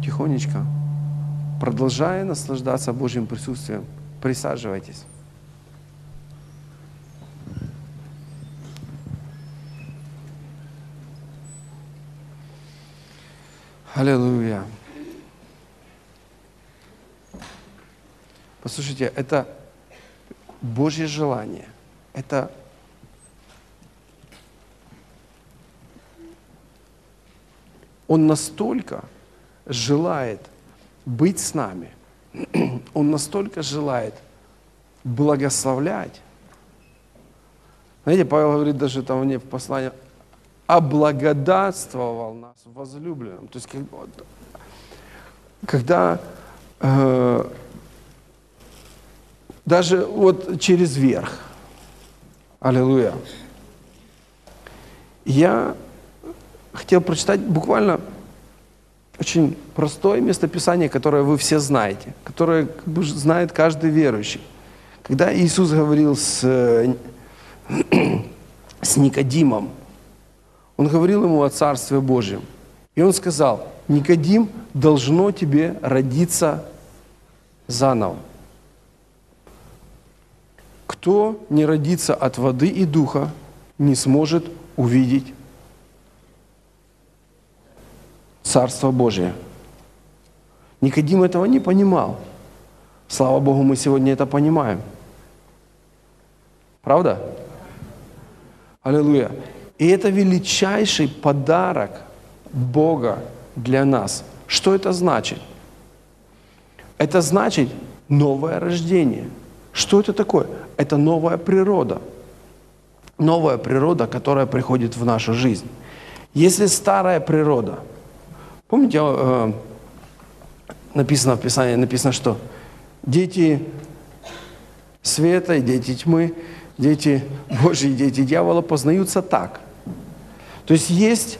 тихонечко, продолжая наслаждаться Божьим присутствием, присаживайтесь. Аллилуйя. Послушайте, это Божье желание. Это Он настолько желает быть с нами, Он настолько желает благословлять. Знаете, Павел говорит даже там в послании, облагодатствовал нас возлюбленным. То есть, когда даже вот через верх. Аллилуйя. Я хотел прочитать буквально очень простое местописание, которое вы все знаете, которое как бы знает каждый верующий. Когда Иисус говорил с Никодимом, Он говорил ему о Царстве Божьем. И Он сказал: Никодим, должно тебе родиться заново. Кто не родится от воды и духа, не сможет увидеть Царство Божие. Никодим этого не понимал. Слава Богу, мы сегодня это понимаем. Правда? Аллилуйя. И это величайший подарок Бога для нас. Что это значит? Это значит новое рождение. Что это такое? Это новая природа. Новая природа, которая приходит в нашу жизнь. Если старая природа, помните, написано в Писании, написано, что дети света и дети тьмы, дети Божьи и дети дьявола познаются так. То есть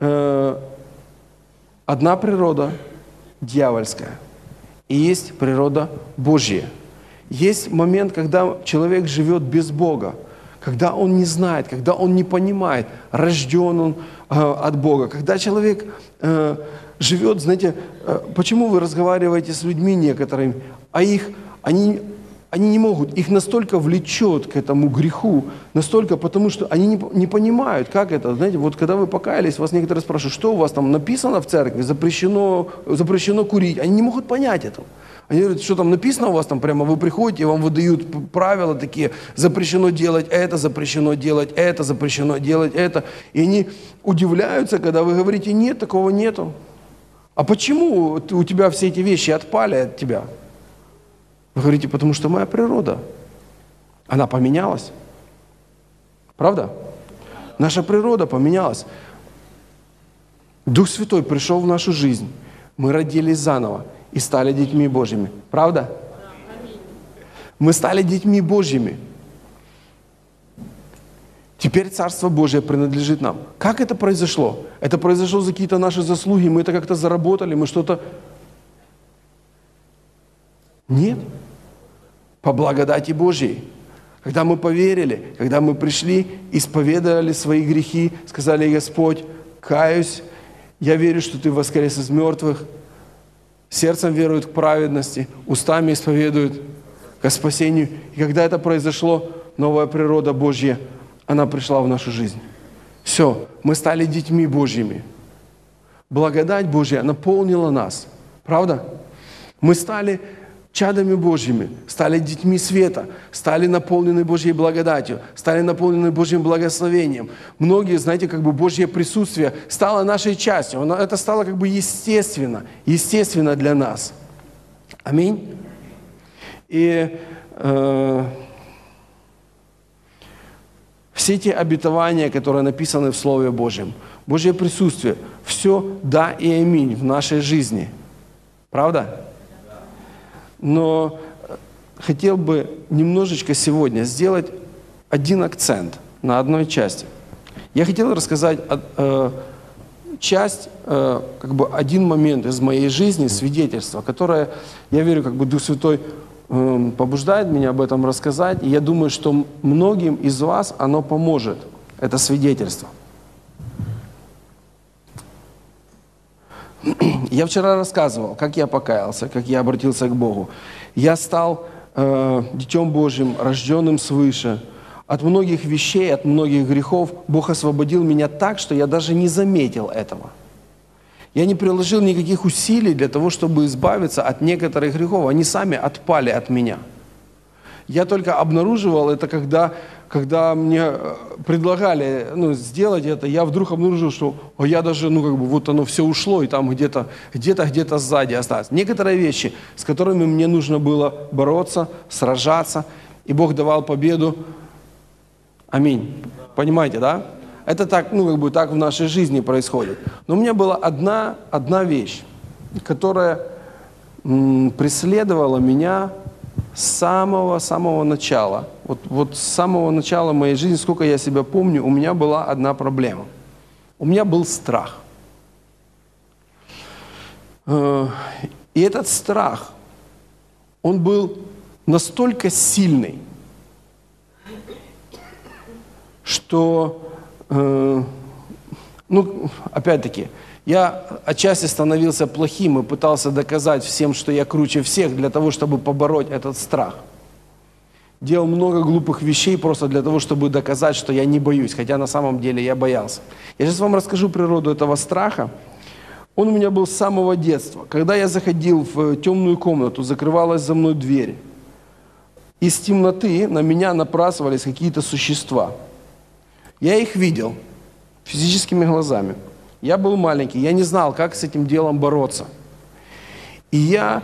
одна природа дьявольская и есть природа Божья. Есть момент, когда человек живет без Бога, когда он не знает, когда он не понимает, рожден он от Бога. Когда человек живет, знаете, почему вы разговариваете с людьми некоторыми, а они не могут, их настолько влечет к этому греху, настолько, потому что они не понимают, как это. Знаете, вот когда вы покаялись, вас некоторые спрашивают, что у вас там написано в церкви, запрещено курить. Они не могут понять этого. Они говорят, что там написано у вас там прямо, вы приходите, вам выдают правила такие, запрещено делать это, запрещено делать это, запрещено делать это. И они удивляются, когда вы говорите, нет, такого нету. А почему у тебя все эти вещи отпали от тебя? Вы говорите, потому что моя природа, она поменялась. Правда? Наша природа поменялась. Дух Святой пришел в нашу жизнь. Мы родились заново и стали детьми Божьими. Правда? Мы стали детьми Божьими. Теперь Царство Божие принадлежит нам. Как это произошло? Это произошло за какие-то наши заслуги, мы это как-то заработали, мы что-то... Нет. По благодати Божьей. Когда мы поверили, когда мы пришли, исповедовали свои грехи, сказали, Господь, каюсь, я верю, что Ты воскрес из мертвых, сердцем веруют к праведности, устами исповедуют ко спасению. И когда это произошло, новая природа Божья, она пришла в нашу жизнь. Все, мы стали детьми Божьими. Благодать Божья наполнила нас. Правда? Мы стали чадами Божьими, стали детьми света, стали наполнены Божьей благодатью, стали наполнены Божьим благословением. Многие, знаете, как бы Божье присутствие стало нашей частью. Это стало как бы естественно для нас. Аминь. И все эти обетования, которые написаны в Слове Божьем, Божье присутствие, все да и аминь в нашей жизни. Правда? Но хотел бы немножечко сегодня сделать один акцент на одной части. Я хотел рассказать часть, как бы один момент из моей жизни, свидетельства, которое, я верю, как бы Дух Святой побуждает меня об этом рассказать. И я думаю, что многим из вас оно поможет, это свидетельство. Я вчера рассказывал, как я покаялся, как я обратился к Богу. Я стал Детем Божьим, рожденным свыше. От многих вещей, от многих грехов Бог освободил меня так, что я даже не заметил этого. Я не приложил никаких усилий для того, чтобы избавиться от некоторых грехов. Они сами отпали от меня. Я только обнаруживал это, когда мне предлагали сделать это, я вдруг обнаружил, что я даже, вот оно все ушло, и там где-то сзади осталось. Некоторые вещи, с которыми мне нужно было бороться, сражаться, и Бог давал победу. Аминь. Понимаете, да? Это так, так в нашей жизни происходит. Но у меня была одна вещь, которая преследовала меня с самого начала. Вот с самого начала моей жизни, сколько я себя помню, у меня была одна проблема. У меня был страх. И этот страх, он был настолько сильный, что, опять-таки, я отчасти становился плохим и пытался доказать всем, что я круче всех, для того, чтобы побороть этот страх. Делал много глупых вещей просто для того, чтобы доказать, что я не боюсь, хотя на самом деле я боялся. Я сейчас вам расскажу природу этого страха. Он у меня был с самого детства. Когда я заходил в темную комнату, закрывалась за мной дверь, из темноты на меня набрасывались какие-то существа. Я их видел физическими глазами. Я был маленький, я не знал, как с этим делом бороться. И я,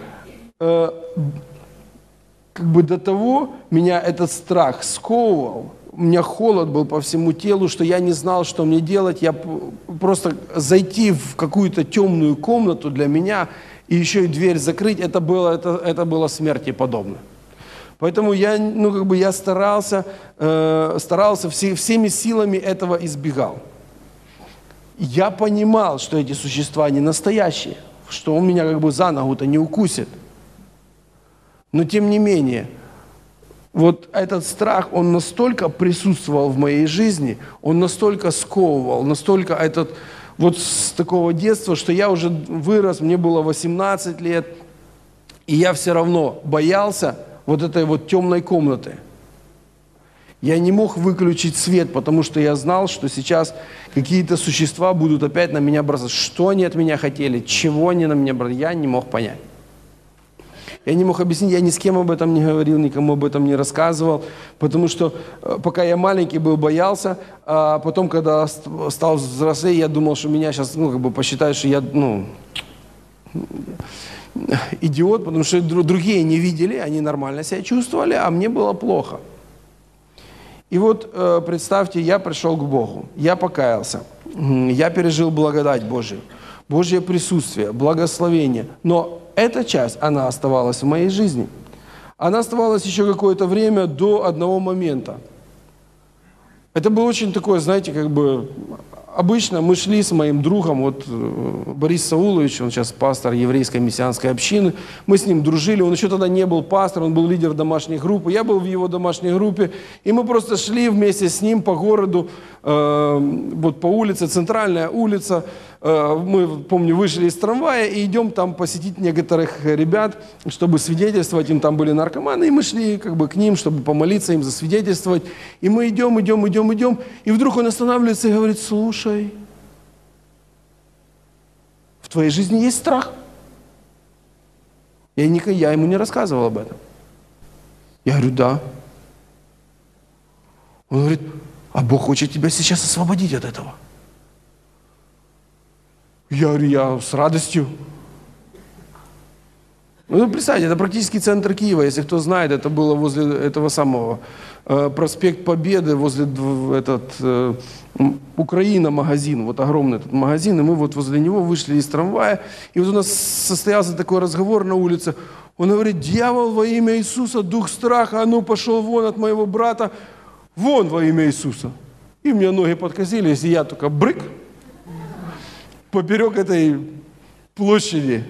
до того меня этот страх сковывал, у меня холод был по всему телу, что я не знал, что мне делать. Я просто зайти в какую-то темную комнату для меня и еще и дверь закрыть, это было смерти подобно. Поэтому я старался всеми силами этого избегал. Я понимал, что эти существа не настоящие, что он меня за ногу-то не укусит. Но тем не менее, вот этот страх, он настолько присутствовал в моей жизни, он настолько сковывал, настолько с такого детства, что я уже вырос, мне было 18 лет, и я все равно боялся вот этой вот темной комнаты. Я не мог выключить свет, потому что я знал, что сейчас какие-то существа будут опять на меня бросаться. Что они от меня хотели, чего они на меня бросали, я не мог понять. Я не мог объяснить, я ни с кем об этом не говорил, никому об этом не рассказывал, потому что пока я маленький был, боялся, а потом, когда стал взрослее, я думал, что меня сейчас, посчитают, что я, идиот, потому что другие не видели, они нормально себя чувствовали, а мне было плохо. И вот представьте, я пришел к Богу, я покаялся, я пережил благодать Божию, Божье присутствие, благословение, но эта часть, она оставалась в моей жизни. Она оставалась еще какое-то время до одного момента. Это было очень такое, знаете, обычно мы шли с моим другом, Борис Саулович, он сейчас пастор еврейской мессианской общины, мы с ним дружили, он еще тогда не был пастором, он был лидер домашней группы, я был в его домашней группе, и мы просто шли вместе с ним по городу, по улице, центральная улица, мы, помню, вышли из трамвая и идем там посетить некоторых ребят, чтобы свидетельствовать, им там были наркоманы, и мы шли к ним, чтобы помолиться им, засвидетельствовать, и мы идем, и вдруг он останавливается и говорит: слушай, в твоей жизни есть страх? Я ему не рассказывал об этом. Я говорю: да. Он говорит: а Бог хочет тебя сейчас освободить от этого. Я говорю: я с радостью. Представьте, это практически центр Киева, если кто знает, это было возле этого самого проспект Победы, возле Украина магазин, огромный этот магазин, и мы возле него вышли из трамвая, и у нас состоялся такой разговор на улице. Он говорит: дьявол, во имя Иисуса, дух страха, а ну пошел вон от моего брата, вон во имя Иисуса. И у меня ноги подкосились, и я только брык поперек этой площади.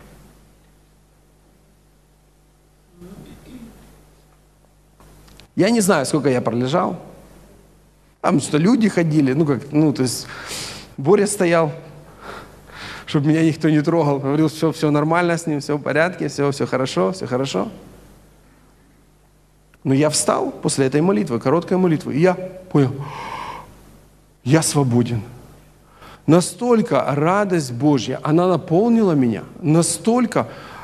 Я не знаю, сколько я пролежал. Там что люди ходили, то есть Боря стоял, чтобы меня никто не трогал. Говорил, все нормально с ним, все в порядке, все хорошо, все хорошо. Но я встал после этой молитвы, короткой молитвы, и я понял, я свободен. Настолько радость Божья, она наполнила меня, настолько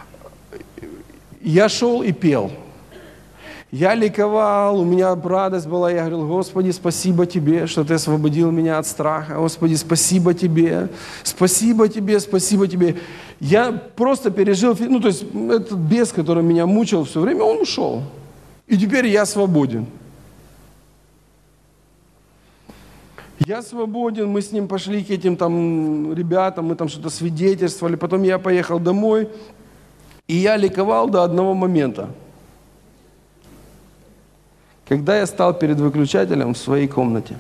я шел и пел. Я ликовал, у меня радость была, я говорил, Господи, спасибо Тебе, что Ты освободил меня от страха. Господи, спасибо Тебе, спасибо Тебе, спасибо Тебе. Я просто пережил, то есть этот бес, который меня мучил все время, он ушел. И теперь я свободен. Я свободен, мы с ним пошли к этим там ребятам, мы там что-то свидетельствовали, потом я поехал домой, и я ликовал до одного момента. Когда я стал перед выключателем в своей комнате.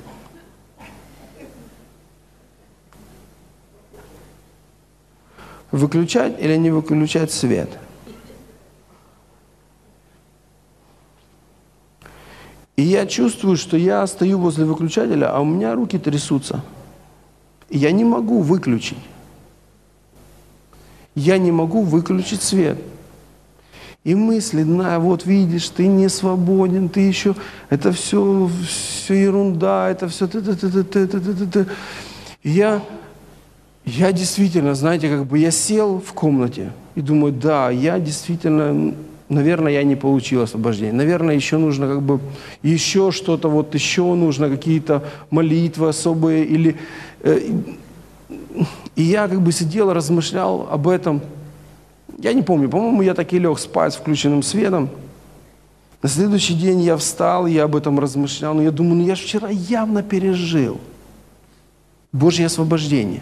Выключать или не выключать свет? И я чувствую, что я стою возле выключателя, а у меня руки трясутся. И я не могу выключить. Я не могу выключить свет. И мысли, вот видишь, ты не свободен, ты еще, это все ерунда, это все И я действительно, знаете, я сел в комнате и думаю, да, я действительно, наверное, я не получил освобождение. Наверное, еще нужно еще что-то, еще нужно какие-то молитвы особые. И я сидел, размышлял об этом. Я не помню, по-моему, я так и лег спать с включенным светом. На следующий день я встал, я об этом размышлял. Но я думаю, я же вчера явно пережил Божье освобождение.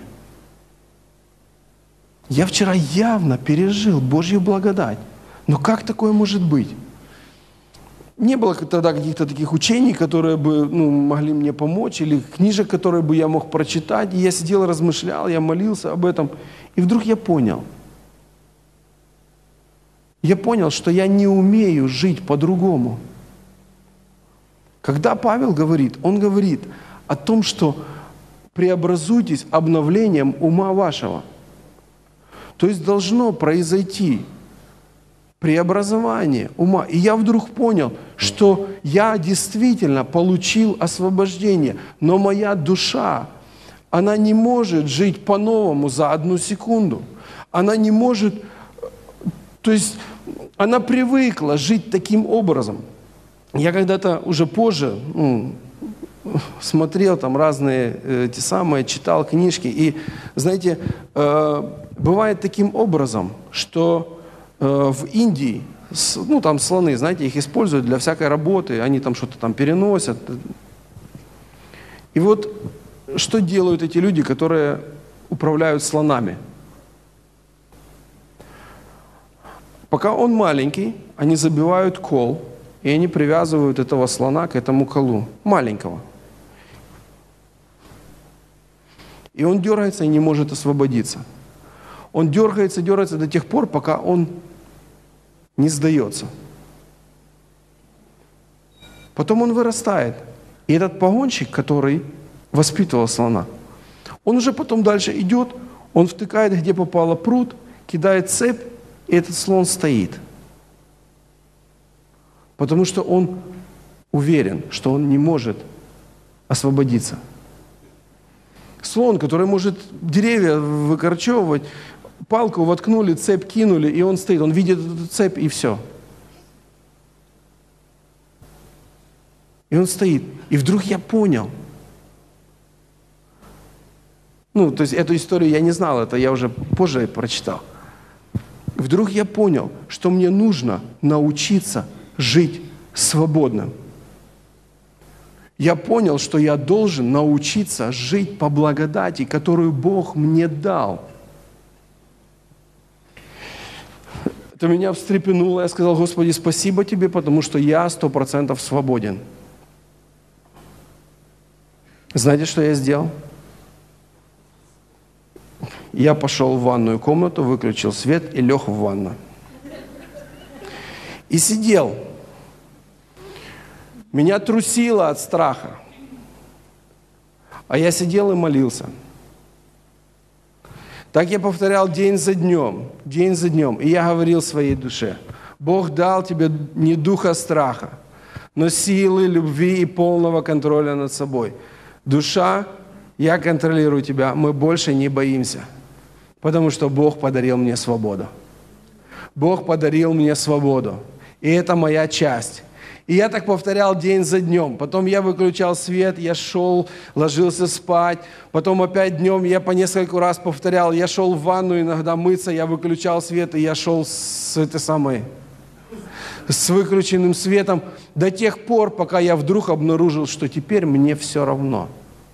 Я вчера явно пережил Божью благодать. Но как такое может быть? Не было тогда каких-то таких учений, которые бы могли мне помочь, или книжек, которые бы я мог прочитать. И я сидел, размышлял, я молился об этом. И вдруг я понял. Я понял, что я не умею жить по-другому. Когда Павел говорит, он говорит о том, что преобразуйтесь обновлением ума вашего. То есть должно произойти преобразование ума. И я вдруг понял, что я действительно получил освобождение, но моя душа, она не может жить по-новому за одну секунду. Она не может, то есть она привыкла жить таким образом. Я когда-то уже позже смотрел там разные читал книжки. И, знаете, бывает таким образом, что в Индии, там слоны, знаете, их используют для всякой работы, они там что-то там переносят. И вот что делают эти люди, которые управляют слонами? Пока он маленький, они забивают кол, и они привязывают этого слона к этому колу, маленького. И он дергается и не может освободиться. Он дергается до тех пор, пока он не сдается. Потом он вырастает. И этот погонщик, который воспитывал слона, он уже потом дальше идет, он втыкает, где попало прут, кидает цепь, и этот слон стоит. Потому что он уверен, что он не может освободиться. Слон, который может деревья выкорчевывать, палку воткнули, цепь кинули, и он стоит. Он видит эту цепь, и все. И он стоит. И вдруг я понял. То есть эту историю я не знал, это я уже позже прочитал. Вдруг я понял, что мне нужно научиться жить свободным. Я понял, что я должен научиться жить по благодати, которую Бог мне дал. Это меня встрепенуло. Я сказал, Господи, спасибо Тебе, потому что я 100% свободен. Знаете, что я сделал? Я пошел в ванную комнату, выключил свет и лег в ванну. И сидел. Меня трусило от страха. А я сидел и молился. Так я повторял день за днем, день за днем. И я говорил своей душе: Бог дал тебе не духа страха, но силы, любви и полного контроля над собой. Душа, я контролирую тебя, мы больше не боимся, потому что Бог подарил мне свободу. Бог подарил мне свободу, и это моя часть. И я так повторял день за днем. Потом я выключал свет, я шел, ложился спать. Потом опять днем я по несколько раз повторял. Я шел в ванну иногда мыться, я выключал свет, и я шел с выключенным светом до тех пор, пока я вдруг обнаружил, что теперь мне все равно.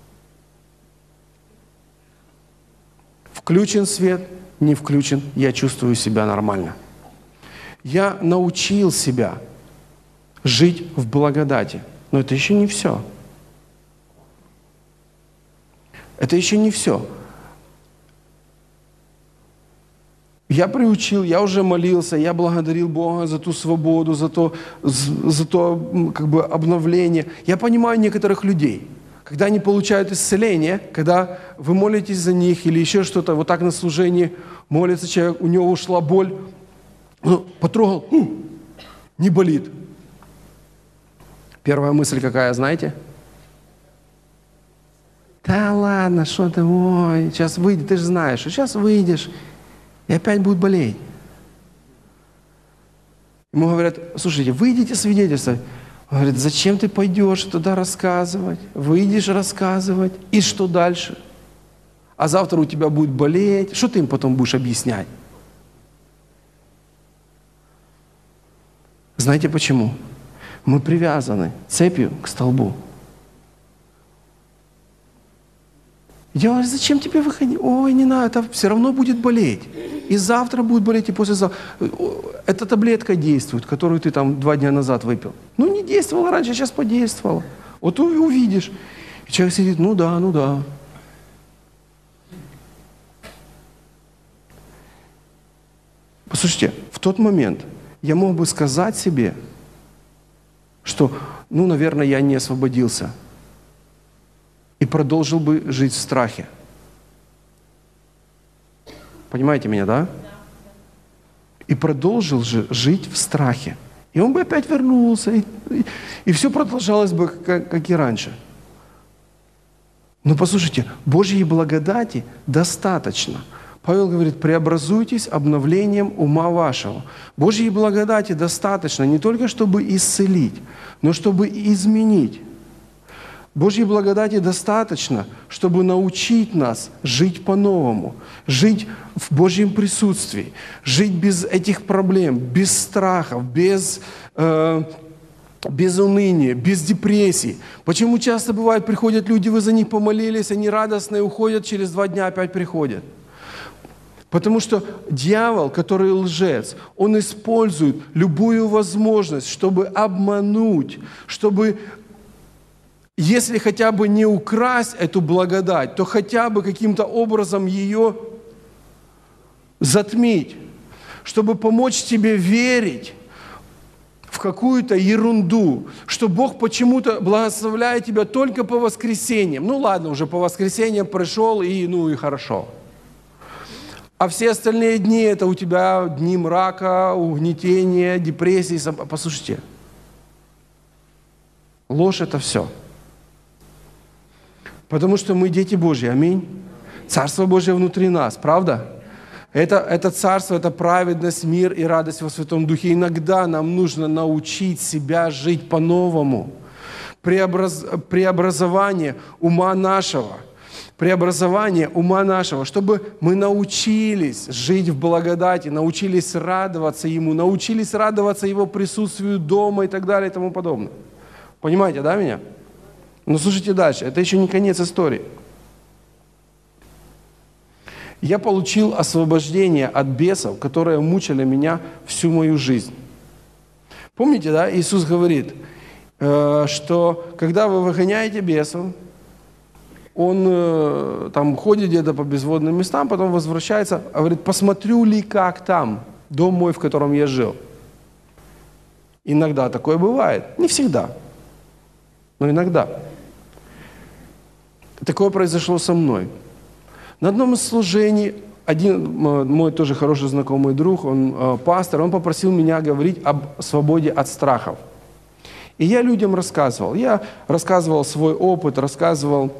Включен свет, не включен, я чувствую себя нормально. Я научил себя жить в благодати. Но это еще не все. Это еще не все. Я приучил, я уже молился, я благодарил Бога за ту свободу, за то обновление. Я понимаю некоторых людей, когда они получают исцеление, когда вы молитесь за них или еще что-то, вот так на служении молится человек, у него ушла боль, он потрогал, не болит. Первая мысль какая, знаете? Да ладно, что ты, ой, сейчас выйдешь, ты же знаешь, что сейчас выйдешь, и опять будет болеть. Ему говорят: слушайте, выйдите свидетельствовать. Он говорит: зачем ты пойдешь туда рассказывать? Выйдешь рассказывать, и что дальше? А завтра у тебя будет болеть, что ты им потом будешь объяснять? Знаете почему? Мы привязаны цепью к столбу. Я говорю: зачем тебе выходить? Ой, не надо, это все равно будет болеть. И завтра будет болеть, и послезавтра. Эта таблетка действует, которую ты там 2 дня назад выпил. Ну, не действовала раньше, сейчас подействовала. Вот увидишь. И человек сидит: ну да. Послушайте, в тот момент я мог бы сказать себе, что, наверное, я не освободился. И продолжил бы жить в страхе. Понимаете меня, да? И продолжил же жить в страхе. И он бы опять вернулся, и все продолжалось бы, как и раньше. Но послушайте, Божьей благодати достаточно. Павел говорит: преобразуйтесь обновлением ума вашего. Божьей благодати достаточно не только чтобы исцелить, но чтобы изменить. Божьей благодати достаточно, чтобы научить нас жить по-новому, жить в Божьем присутствии, жить без этих проблем, без страхов, без уныния, без депрессий. Почему часто бывает, приходят люди, вы за них помолились, они радостные, уходят, через 2 дня опять приходят? Потому что дьявол, который лжец, он использует любую возможность, чтобы обмануть, чтобы, если хотя бы не украсть эту благодать, то хотя бы каким-то образом ее затмить, чтобы помочь тебе верить в какую-то ерунду, что Бог почему-то благословляет тебя только по воскресеньям. Ну ладно, уже по воскресеньям пришел, и хорошо. А все остальные дни – это у тебя дни мрака, угнетения, депрессии. Послушайте, ложь – это все. Потому что мы дети Божьи, аминь. Царство Божье внутри нас, правда? Это царство, это праведность, мир и радость во Святом Духе. Иногда нам нужно научить себя жить по-новому. Преобразование ума нашего. Преобразование ума нашего, чтобы мы научились жить в благодати, научились радоваться Ему, научились радоваться Его присутствию дома и так далее и тому подобное. Понимаете, да, меня? Но слушайте дальше, это еще не конец истории. Я получил освобождение от бесов, которые мучили меня всю мою жизнь. Помните, да, Иисус говорит, что когда вы выгоняете бесов, он там ходит где-то по безводным местам, потом возвращается, говорит: посмотрю ли, как там дом мой, в котором я жил. Иногда такое бывает, не всегда, но иногда. Такое произошло со мной. На одном из служений один мой тоже хороший знакомый друг, он пастор, он попросил меня говорить об свободе от страхов. И я людям рассказывал. Я рассказывал свой опыт, рассказывал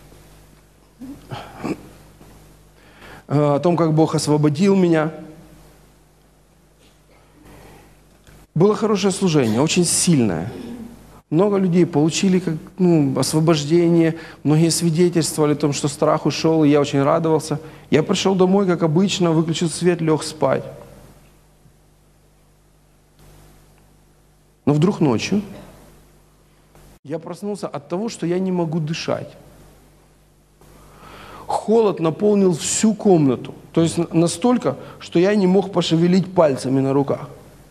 о том, как Бог освободил меня. Было хорошее служение, очень сильное. Много людей получили освобождение, многие свидетельствовали о том, что страх ушел, и я очень радовался. Я пришел домой, как обычно, выключил свет, лег спать. Но вдруг ночью я проснулся от того, что я не могу дышать. Холод наполнил всю комнату, то есть настолько, что я не мог пошевелить пальцами на руках.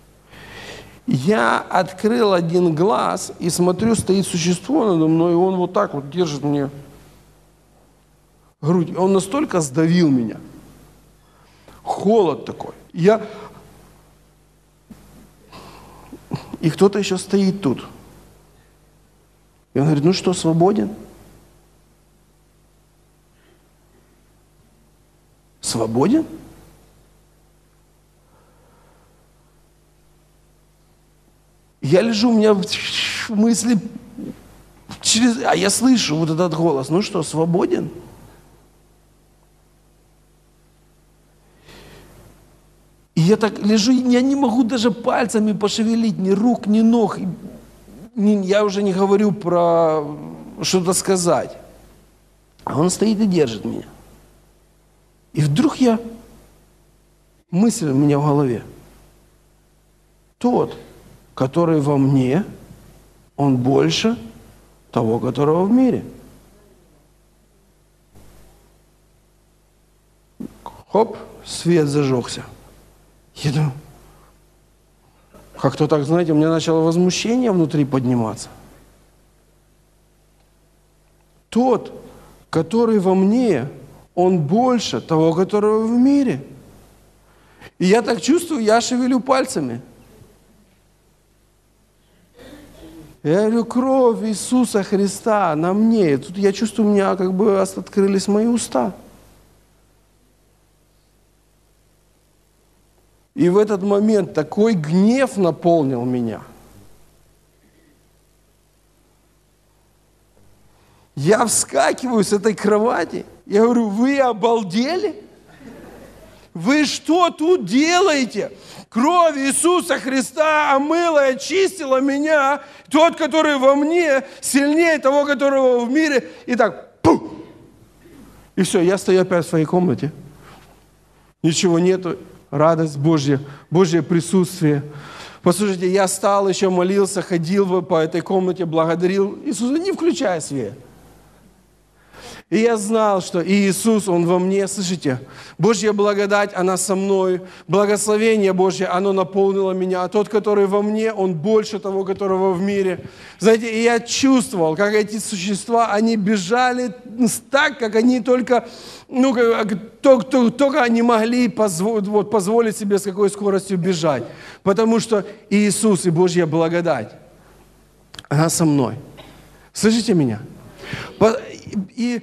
Я открыл один глаз и смотрю, стоит существо надо мной, и он вот так вот держит мне грудь. Он настолько сдавил меня. Холод такой. И кто-то еще стоит тут. И он говорит, ну что, свободен? Свободен? Я лежу, у меня мысли а я слышу вот этот голос. Ну что, свободен? И я так лежу, я не могу даже пальцами пошевелить, ни рук, ни ног. Я уже не говорю про что-то сказать. А он стоит и держит меня. И вдруг мысль у меня в голове. Тот, который во мне, он больше того, которого в мире. Хоп, свет зажегся. Я думаю, как-то так, знаете, у меня начало возмущение внутри подниматься. Тот, который во мне, он больше того, которого в мире. И я так чувствую, я шевелю пальцами. Я говорю, кровь Иисуса Христа на мне. И тут я чувствую, у меня как бы открылись мои уста. И в этот момент такой гнев наполнил меня. Я вскакиваю с этой кровати. Я говорю, вы обалдели? Вы что тут делаете? Кровь Иисуса Христа омыла и очистила меня. Тот, который во мне, сильнее того, которого в мире. И так, пух! И все, я стою опять в своей комнате. Ничего нету. Радость Божья, Божье присутствие. Послушайте, я стал, еще молился, ходил по этой комнате, благодарил Иисуса, не включая свет. И я знал, что Иисус, Он во мне, слышите, Божья благодать, она со мной, благословение Божье, оно наполнило меня, а тот, который во мне, он больше того, которого в мире. Знаете, и я чувствовал, как эти существа, они бежали так, как они только, только они могли позволить себе с какой скоростью бежать. Потому что Иисус и Божья благодать, она со мной. Слышите меня? И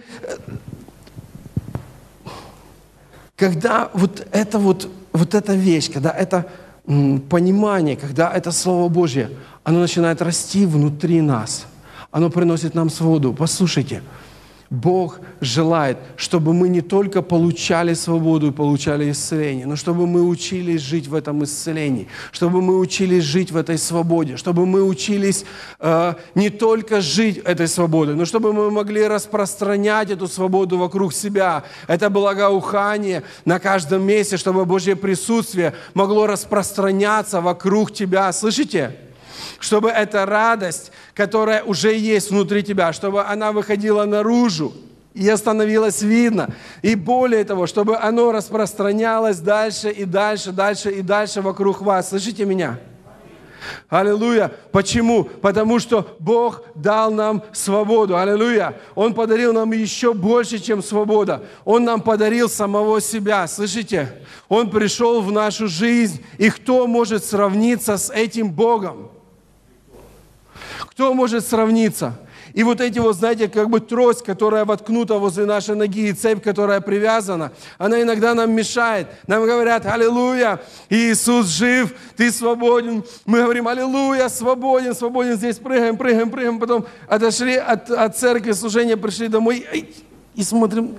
когда вот эта вещь, когда это понимание, когда это Слово Божье, оно начинает расти внутри нас, оно приносит нам свободу. Послушайте, Бог желает, чтобы мы не только получали свободу и получали исцеление, но чтобы мы учились жить в этом исцелении, чтобы мы учились жить в этой свободе, чтобы мы учились не только жить этой свободой, но чтобы мы могли распространять эту свободу вокруг себя. Это благоухание на каждом месте, чтобы Божье присутствие могло распространяться вокруг тебя. Слышите? Чтобы эта радость, которая уже есть внутри тебя, чтобы она выходила наружу и становилась видно. И более того, чтобы оно распространялось дальше и дальше, дальше и дальше вокруг вас. Слышите меня? Аллилуйя. Почему? Потому что Бог дал нам свободу. Аллилуйя. Он подарил нам еще больше, чем свобода. Он нам подарил самого себя. Слышите? Он пришел в нашу жизнь. И кто может сравниться с этим Богом? Кто может сравниться? И вот эти вот, знаете, как бы трость, которая воткнута возле нашей ноги, и цепь, которая привязана, она иногда нам мешает. Нам говорят: аллилуйя, Иисус жив, ты свободен. Мы говорим: аллилуйя, свободен, свободен. Здесь прыгаем, прыгаем, прыгаем. Потом отошли от церкви, служения, пришли домой и смотрим: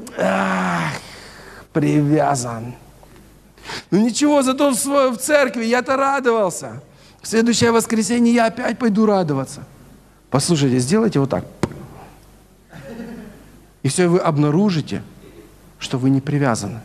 привязан. Ну ничего, зато в церкви я-то радовался. В следующее воскресенье я опять пойду радоваться. Послушайте, сделайте вот так. И все, вы обнаружите, что вы не привязаны.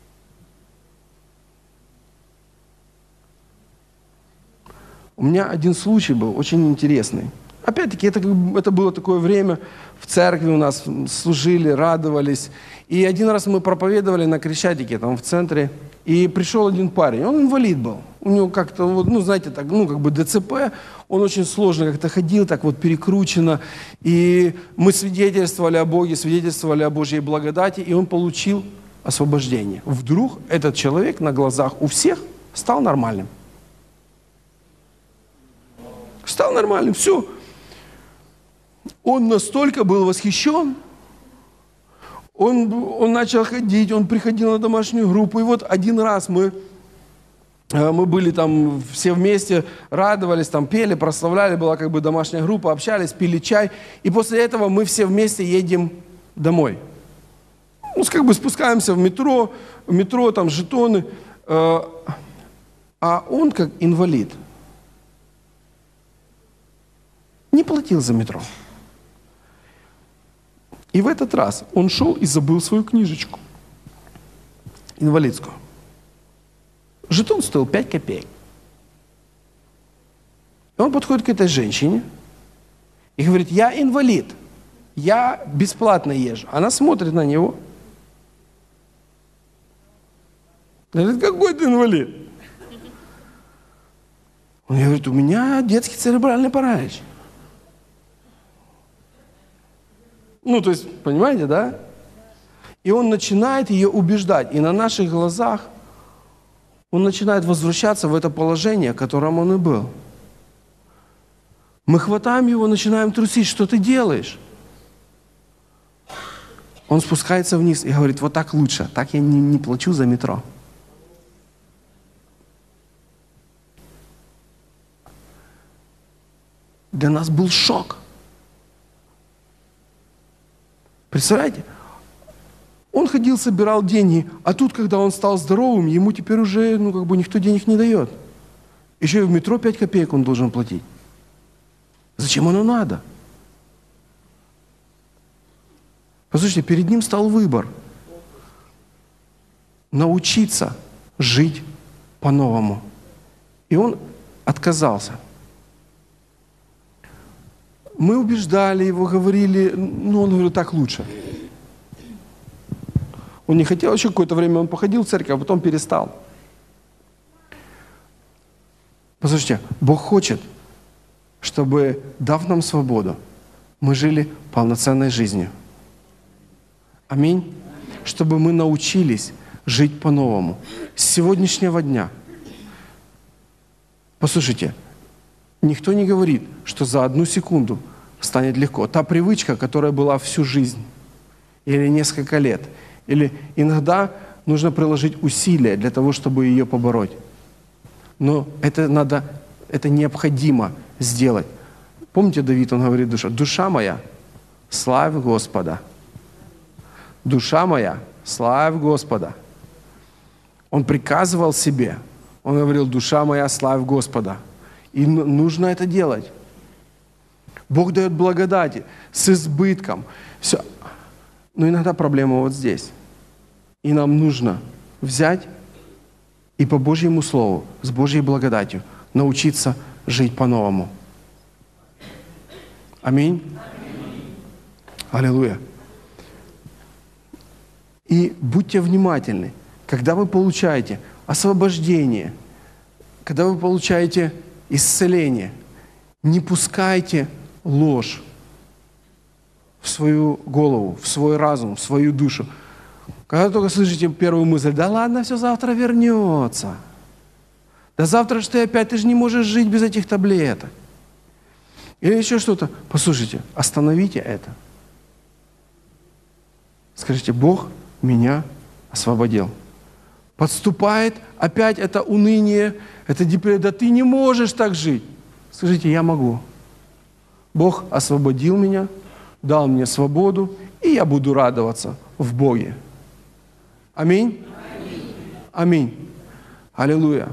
У меня один случай был очень интересный. Опять-таки, это было такое время, в церкви у нас служили, радовались. И один раз мы проповедовали на Крещатике, там в центре, и пришел один парень, он инвалид был. У него как-то, ну, знаете, так, ну, как бы ДЦП, он очень сложно как-то ходил, так вот перекручено. И мы свидетельствовали о Боге, свидетельствовали о Божьей благодати, и он получил освобождение. Вдруг этот человек на глазах у всех стал нормальным. Стал нормальным, все. Он настолько был восхищен, он начал ходить, он приходил на домашнюю группу. И вот один раз мы были там все вместе, радовались, там пели, прославляли, была как бы домашняя группа, общались, пили чай. И после этого мы все вместе едем домой. Ну, как бы спускаемся в метро там жетоны. А он, как инвалид, не платил за метро. И в этот раз он шел и забыл свою книжечку инвалидскую. Жетон стоил 5 копеек. И он подходит к этой женщине и говорит: я инвалид, я бесплатно езжу. Она смотрит на него. Говорит: какой ты инвалид? Он говорит: у меня детский церебральный паралич. Ну, то есть, понимаете, да? И он начинает ее убеждать. И на наших глазах он начинает возвращаться в это положение, в котором он и был. Мы хватаем его, начинаем трусить. Что ты делаешь? Он спускается вниз и говорит: вот так лучше. Так я не плачу за метро. Для нас был шок. Представляете? Он ходил, собирал деньги, а тут, когда он стал здоровым, ему теперь уже, ну, как бы никто денег не дает. Еще и в метро 5 копеек он должен платить. Зачем оно надо? Послушайте, перед ним стал выбор. Научиться жить по-новому. И он отказался. Мы убеждали его, говорили, ну, он говорил: так лучше. Он не хотел, еще какое-то время он походил в церковь, а потом перестал. Послушайте, Бог хочет, чтобы, дав нам свободу, мы жили полноценной жизнью. Аминь. Чтобы мы научились жить по-новому. С сегодняшнего дня. Послушайте, никто не говорит, что за 1 секунду станет легко. Та привычка, которая была всю жизнь, или несколько лет, или иногда нужно приложить усилия для того, чтобы ее побороть. Но это необходимо сделать. Помните, Давид, он говорит: душа моя, славь Господа. Душа моя, славь Господа. Он приказывал себе, он говорил: душа моя, славь Господа. И нужно это делать. Бог дает благодати с избытком. Все. Но иногда проблема вот здесь. И нам нужно взять и по Божьему Слову, с Божьей благодатью научиться жить по-новому. Аминь. Аллилуйя. И будьте внимательны, когда вы получаете освобождение, когда вы получаете исцеление, не пускайте ложь в свою голову, в свой разум, в свою душу. Когда только слышите первую мысль: да ладно, все завтра вернется. Да завтра ж ты опять, ты же не можешь жить без этих таблеток. Или еще что-то. Послушайте, остановите это. Скажите, Бог меня освободил. Подступает опять это уныние, это депрессия. Да ты не можешь так жить. Скажите, я могу. Бог освободил меня, дал мне свободу, и я буду радоваться в Боге. Аминь? Аминь. Аллилуйя.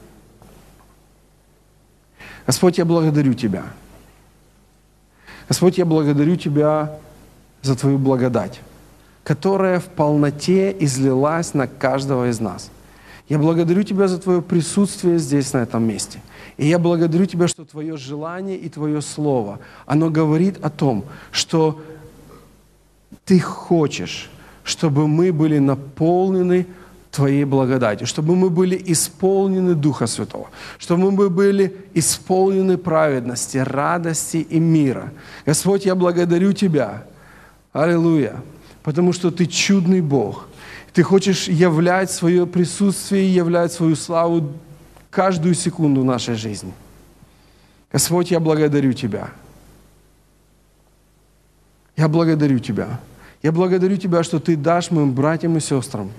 Господь, я благодарю Тебя. Господь, я благодарю Тебя за Твою благодать, которая в полноте излилась на каждого из нас. Я благодарю Тебя за Твое присутствие здесь, на этом месте. И я благодарю Тебя, что Твое желание и Твое Слово, оно говорит о том, что Ты хочешь, чтобы мы были наполнены Твоей благодатью, чтобы мы были исполнены Духа Святого, чтобы мы были исполнены праведности, радости и мира. Господь, я благодарю Тебя. Аллилуйя. Потому что Ты чудный Бог. Ты хочешь являть свое присутствие, являть свою славу каждую секунду нашей жизни. Господь, я благодарю Тебя. Я благодарю Тебя. Я благодарю Тебя, что Ты дашь моим братьям и сестрам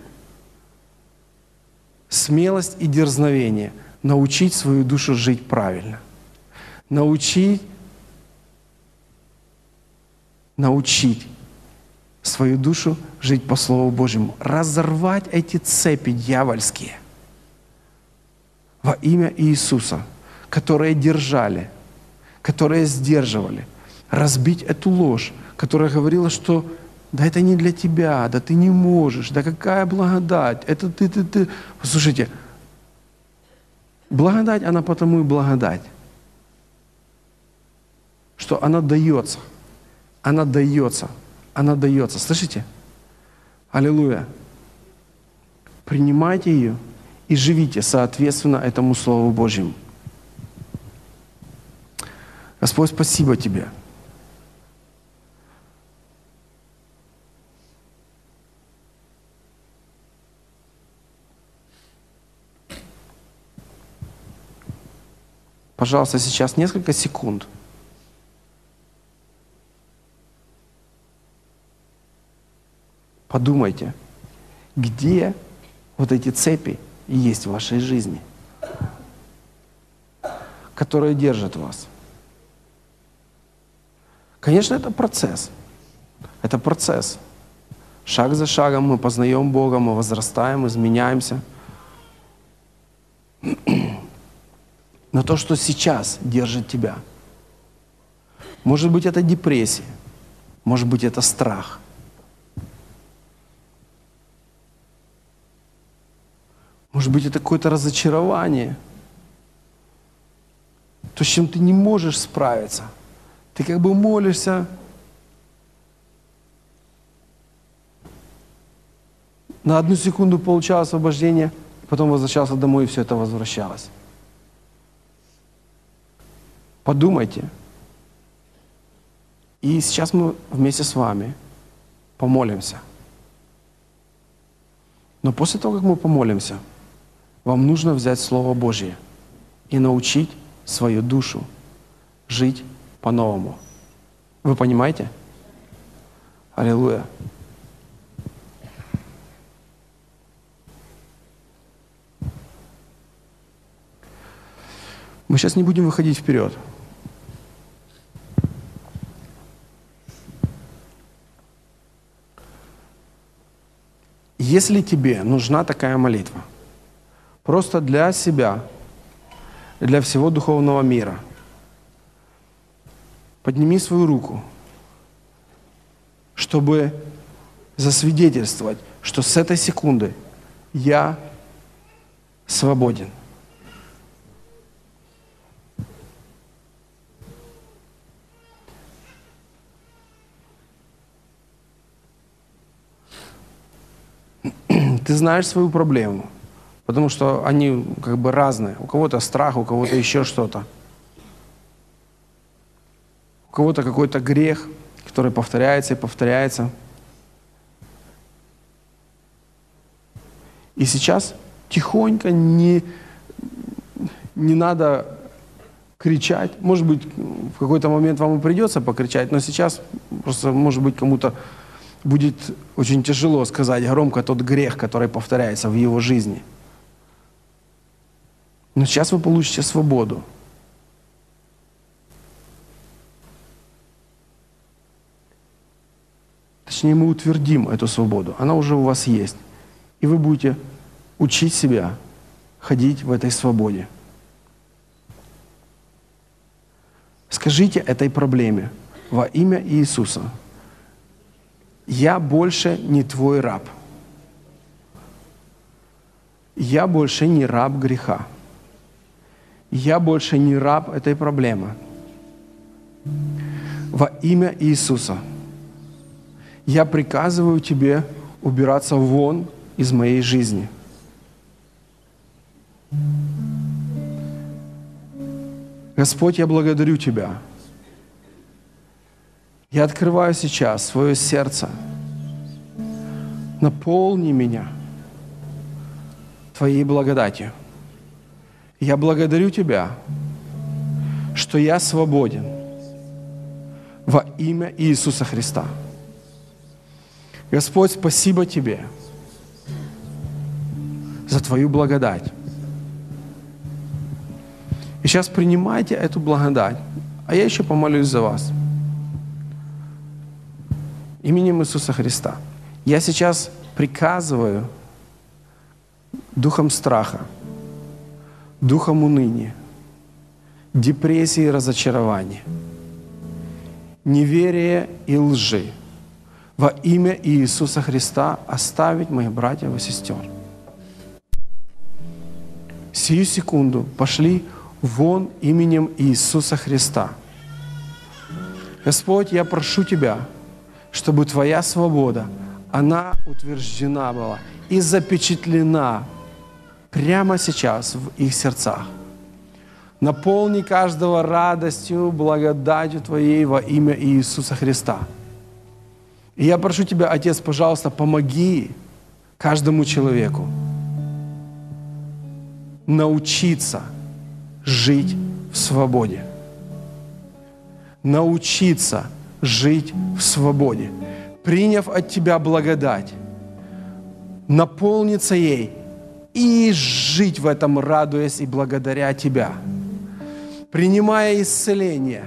смелость и дерзновение научить свою душу жить правильно. Научить свою душу жить по Слову Божьему. Разорвать эти цепи дьявольские во имя Иисуса, которые держали, которые сдерживали. Разбить эту ложь, которая говорила, что да это не для тебя, да ты не можешь, да какая благодать, это ты. Послушайте, благодать, она потому и благодать, что она дается, слышите? Аллилуйя. Принимайте ее и живите соответственно этому Слову Божьему. Господь, спасибо Тебе. Пожалуйста, сейчас несколько секунд. Подумайте, где вот эти цепи есть в вашей жизни, которые держат вас. Конечно, это процесс. Это процесс. Шаг за шагом мы познаем Бога, мы возрастаем, изменяемся. Но то, что сейчас держит тебя, может быть, это депрессия, может быть, это страх. Может быть, это какое-то разочарование, то, с чем ты не можешь справиться. Ты как бы молишься, на одну секунду получал освобождение, потом возвращался домой, и все это возвращалось. Подумайте. И сейчас мы вместе с вами помолимся. Но после того, как мы помолимся, вам нужно взять Слово Божье и научить свою душу жить по-новому. Вы понимаете? Аллилуйя. Мы сейчас не будем выходить вперед. Если тебе нужна такая молитва, просто для себя, для всего духовного мира, подними свою руку, чтобы засвидетельствовать, что с этой секунды я свободен. Ты знаешь свою проблему, потому что они как бы разные. У кого-то страх, у кого-то еще что-то. У кого-то какой-то грех, который повторяется и повторяется. И сейчас тихонько не надо кричать. Может быть, в какой-то момент вам и придется покричать, но сейчас просто, может быть, кому-то будет очень тяжело сказать громко тот грех, который повторяется в его жизни. Но сейчас вы получите свободу. Точнее, мы утвердим эту свободу. Она уже у вас есть. И вы будете учить себя ходить в этой свободе. Скажите этой проблеме во имя Иисуса: я больше не твой раб. Я больше не раб греха. Я больше не раб этой проблемы. Во имя Иисуса я приказываю тебе убираться вон из моей жизни. Господь, я благодарю Тебя. Я открываю сейчас свое сердце. Наполни меня Твоей благодатью. Я благодарю Тебя, что я свободен во имя Иисуса Христа. Господь, спасибо Тебе за Твою благодать. И сейчас принимайте эту благодать. А я еще помолюсь за вас. Именем Иисуса Христа. Я сейчас приказываю духом страха, духом уныния, депрессии и разочарования, неверия и лжи во имя Иисуса Христа оставить моих братьев и сестер. Сию секунду пошли вон именем Иисуса Христа. Господь, я прошу Тебя, чтобы Твоя свобода, она утверждена была и запечатлена прямо сейчас в их сердцах. Наполни каждого радостью, благодатью Твоей во имя Иисуса Христа. И я прошу Тебя, Отец, пожалуйста, помоги каждому человеку научиться жить в свободе. Научиться жить в свободе. Приняв от Тебя благодать, наполниться ей и жить в этом, радуясь и благодаря Тебя. Принимая исцеление,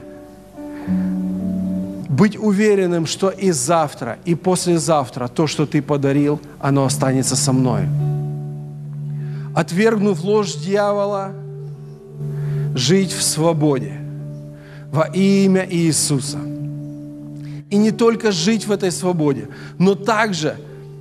быть уверенным, что и завтра, и послезавтра то, что Ты подарил, оно останется со мной. Отвергнув ложь дьявола, жить в свободе во имя Иисуса. И не только жить в этой свободе, но также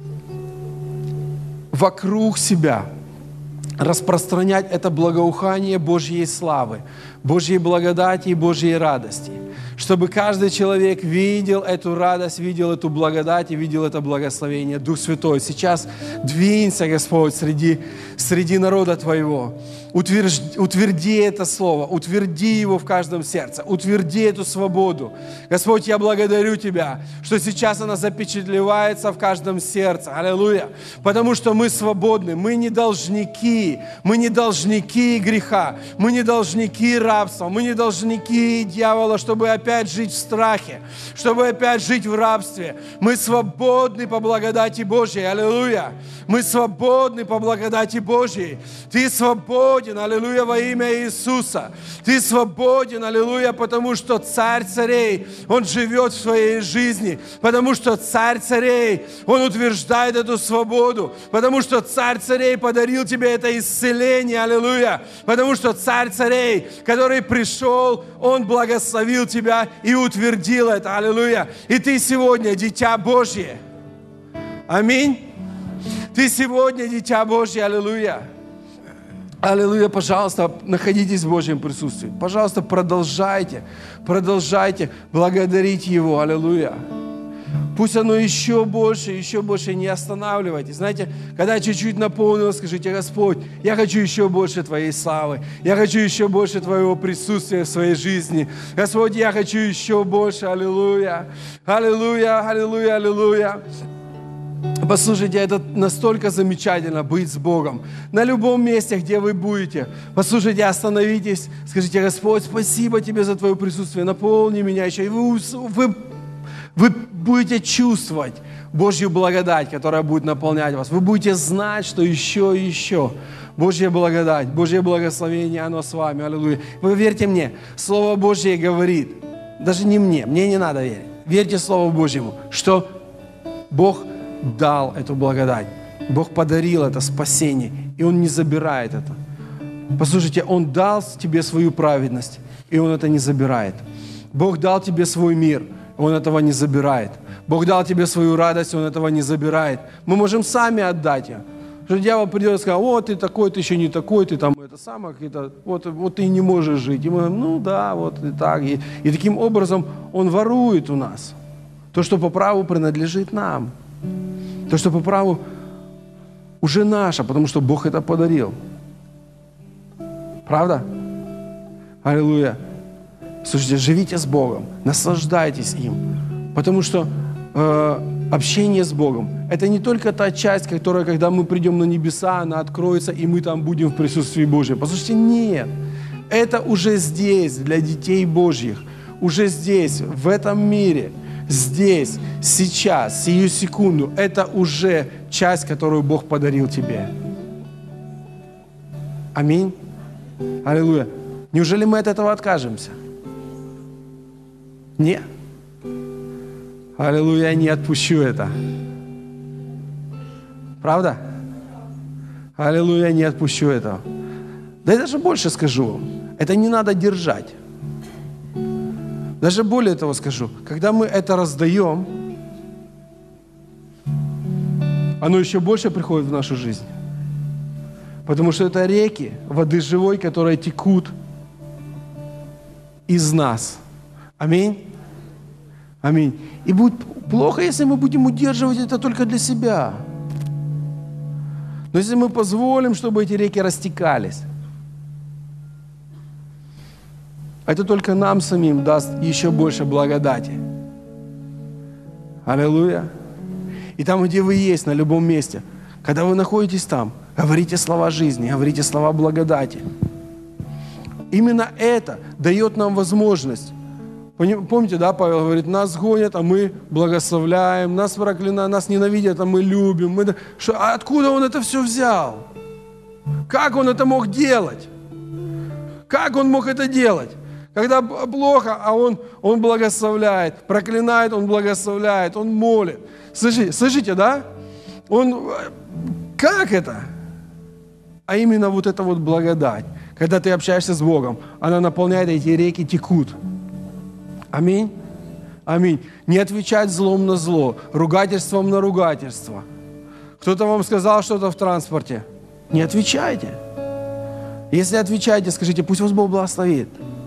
вокруг себя распространять это благоухание Божьей славы, Божьей благодати и Божьей радости, чтобы каждый человек видел эту радость, видел эту благодать и видел это благословение. Дух Святой, сейчас двинься, Господь, среди народа Твоего. Утверди это слово, утверди его в каждом сердце, утверди эту свободу. Господь, я благодарю Тебя, что сейчас она запечатлевается в каждом сердце. Аллилуйя. Потому что мы свободны, мы не должники греха, мы не должники рабства, мы не должники дьявола, чтобы опять жить в страхе, чтобы опять жить в рабстве. Мы свободны по благодати Божьей. Аллилуйя. Мы свободны по благодати Божьей. Ты свободен, аллилуйя, во имя Иисуса. Ты свободен, аллилуйя, потому что Царь царей, Он живет в твоей жизни, потому что Царь царей, Он утверждает эту свободу, потому что Царь царей подарил тебе это исцеление, аллилуйя, потому что Царь царей, который пришел, Он благословил тебя и утвердил это, аллилуйя. И ты сегодня дитя Божье. Аминь. Ты сегодня дитя Божье, аллилуйя. Аллилуйя, пожалуйста, находитесь в Божьем присутствии. Пожалуйста, продолжайте благодарить Его, аллилуйя. Пусть оно еще больше, не останавливайтесь. Знаете, когда чуть-чуть наполнилось, скажите: Господь, я хочу еще больше Твоей славы, я хочу еще больше Твоего присутствия в своей жизни. Господь, я хочу еще больше, аллилуйя, аллилуйя, аллилуйя, аллилуйя. Послушайте, это настолько замечательно быть с Богом. На любом месте, где вы будете, послушайте, остановитесь, скажите: Господь, спасибо Тебе за Твое присутствие, наполни меня еще. И вы будете чувствовать Божью благодать, которая будет наполнять вас. Вы будете знать, что еще и еще. Божья благодать, Божье благословение, оно с вами. Аллилуйя. Вы верьте мне, Слово Божье говорит, даже не мне не надо верить. Верьте Слову Божьему, что Бог дал эту благодать. Бог подарил это спасение, и Он не забирает это. Послушайте, Он дал тебе свою праведность, и Он это не забирает. Бог дал тебе свой мир, Он этого не забирает. Бог дал тебе свою радость, Он этого не забирает. Мы можем сами отдать ее. Что дьявол придет и скажет: о, ты такой, ты еще не такой, ты там это самое, вот ты не можешь жить. И мы говорим: ну да, вот и так. И таким образом Он ворует у нас то, что по праву принадлежит нам. То, что по праву уже наше, потому что Бог это подарил. Правда? Аллилуйя. Слушайте, живите с Богом, наслаждайтесь им. Потому что общение с Богом – это не только та часть, которая, когда мы придем на небеса, она откроется, и мы там будем в присутствии Божьем. Послушайте, нет. Это уже здесь, для детей Божьих. Уже здесь, в этом мире. Здесь, сейчас, сию секунду, это уже часть, которую Бог подарил тебе. Аминь. Аллилуйя. Неужели мы от этого откажемся? Нет. Аллилуйя, я не отпущу это. Правда? Аллилуйя, я не отпущу этого. Да я даже больше скажу вам. Это не надо держать. Даже более того скажу, когда мы это раздаем, оно еще больше приходит в нашу жизнь. Потому что это реки воды живой, которые текут из нас. Аминь. Аминь. И будет плохо, если мы будем удерживать это только для себя. Но если мы позволим, чтобы эти реки растекались, это только нам самим даст еще больше благодати. Аллилуйя. И там, где вы есть, на любом месте, когда вы находитесь там, говорите слова жизни, говорите слова благодати. Именно это дает нам возможность. Помните, да, Павел говорит: нас гонят, а мы благословляем, нас проклинают, нас ненавидят, а мы любим. А откуда он это все взял? Как он это мог делать? Как он мог это делать? Когда плохо, а он благословляет, проклинает, он благословляет, он молит. Слышите, да? Как это? А именно вот эта вот благодать. Когда ты общаешься с Богом, она наполняет, эти реки текут. Аминь. Аминь. Не отвечать злом на зло, ругательством на ругательство. Кто-то вам сказал что-то в транспорте. Не отвечайте. Если отвечаете, скажите: пусть вас Бог благословит.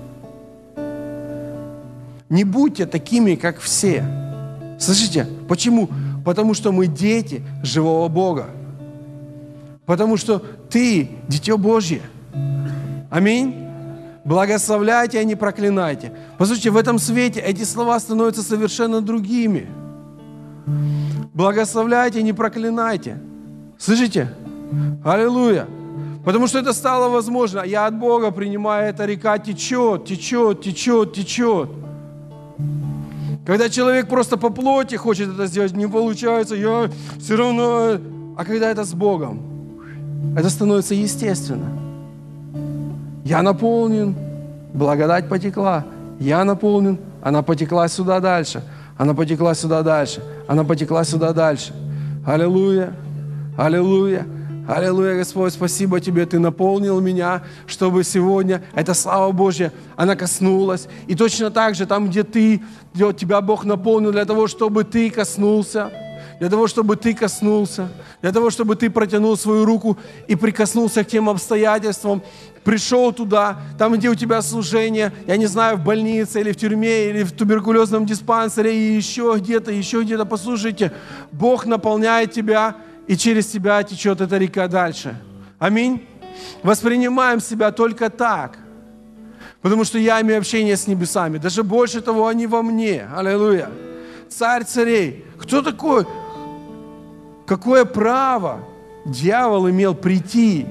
Не будьте такими, как все. Слышите? Почему? Потому что мы дети живого Бога. Потому что ты дитё Божье. Аминь. Благословляйте, а не проклинайте. Послушайте, в этом свете эти слова становятся совершенно другими. Благословляйте, не проклинайте. Слышите? Аллилуйя. Потому что это стало возможно. Я от Бога принимаю, эта река течет, течет, течет, течет. Когда человек просто по плоти хочет это сделать, не получается, я все равно... А когда это с Богом, это становится естественно. Я наполнен, благодать потекла. Я наполнен, она потекла сюда дальше. Она потекла сюда дальше. Она потекла сюда дальше. Аллилуйя, аллилуйя, аллилуйя, Господь, спасибо Тебе, Ты наполнил меня, чтобы сегодня эта слава Божья, она коснулась. И точно так же, там, где Тебя Бог наполнил для того, чтобы Ты коснулся, для того, чтобы Ты коснулся, для того, чтобы Ты протянул свою руку и прикоснулся к тем обстоятельствам, пришел туда, там, где у тебя служение, я не знаю, в больнице или в тюрьме, или в туберкулезном диспансере, и еще где-то. Послушайте, Бог наполняет тебя, и через тебя течет эта река дальше. Аминь. Воспринимаем себя только так, потому что я имею общение с небесами. Даже больше того, они во мне. Аллилуйя. Царь царей. Кто такой? Какое право дьявол имел прийти?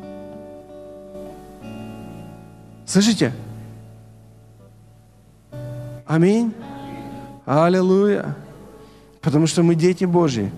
Слышите? Аминь. Аллилуйя. Потому что мы дети Божьи.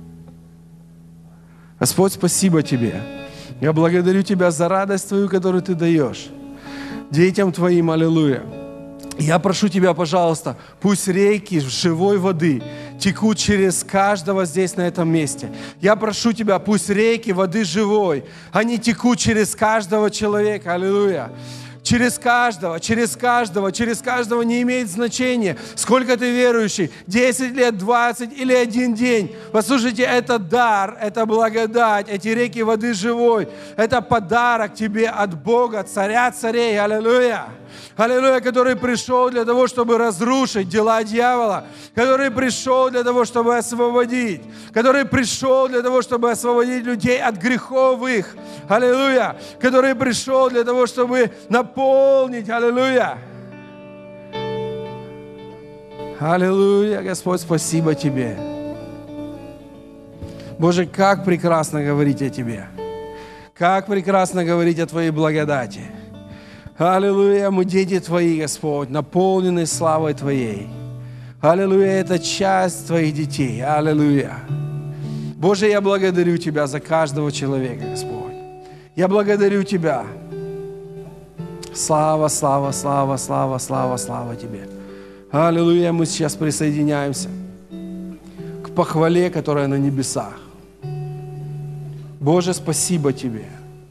Господь, спасибо Тебе. Я благодарю Тебя за радость Твою, которую Ты даешь детям Твоим. Аллилуйя. Я прошу Тебя, пожалуйста, пусть реки живой воды текут через каждого здесь, на этом месте. Я прошу Тебя, пусть реки воды живой, они текут через каждого человека. Аллилуйя. Через каждого не имеет значения, сколько ты верующий, 10 лет, 20 или 1 день. Послушайте, это дар, это благодать, эти реки воды живой, это подарок тебе от Бога, Царя царей, аллилуйя. Аллилуйя, который пришел для того, чтобы разрушить дела дьявола, который пришел для того, чтобы освободить, который пришел для того, чтобы освободить людей от грехов их. Аллилуйя, который пришел для того, чтобы наполнить. Аллилуйя. Аллилуйя, Господь, спасибо Тебе. Боже, как прекрасно говорить о Тебе. Как прекрасно говорить о Твоей благодати. Аллилуйя, мы дети Твои, Господь, наполнены славой Твоей. Аллилуйя, это часть Твоих детей. Аллилуйя. Боже, я благодарю Тебя за каждого человека, Господь. Я благодарю Тебя. Слава, слава, слава, слава, слава, слава Тебе. Аллилуйя, мы сейчас присоединяемся к похвале, которая на небесах. Боже, спасибо Тебе.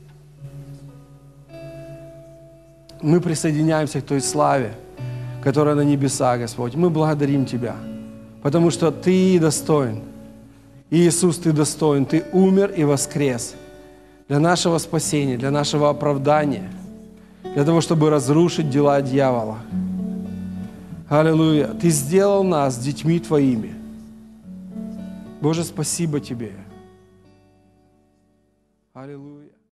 Мы присоединяемся к той славе, которая на небесах, Господь. Мы благодарим Тебя, потому что Ты достоин. Иисус, Ты достоин. Ты умер и воскрес для нашего спасения, для нашего оправдания, для того, чтобы разрушить дела дьявола. Аллилуйя. Ты сделал нас детьми Твоими. Боже, спасибо Тебе. Аллилуйя.